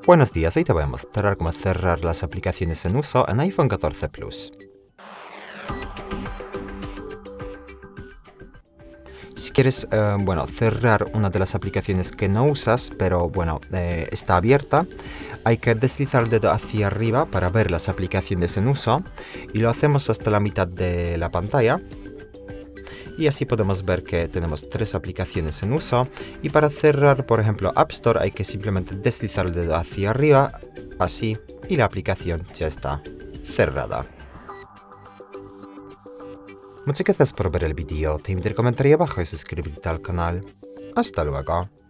Buenos días, hoy te voy a mostrar cómo cerrar las aplicaciones en uso en iPhone 14 Plus. Si quieres, cerrar una de las aplicaciones que no usas, pero está abierta, hay que deslizar el dedo hacia arriba para ver las aplicaciones en uso y lo hacemos hasta la mitad de la pantalla. Y así podemos ver que tenemos 3 aplicaciones en uso. Y para cerrar, por ejemplo, App Store, hay que simplemente deslizar el dedo hacia arriba, así, y la aplicación ya está cerrada. Muchas gracias por ver el vídeo. Te invito a comentar ahí abajo y suscribirte al canal. Hasta luego.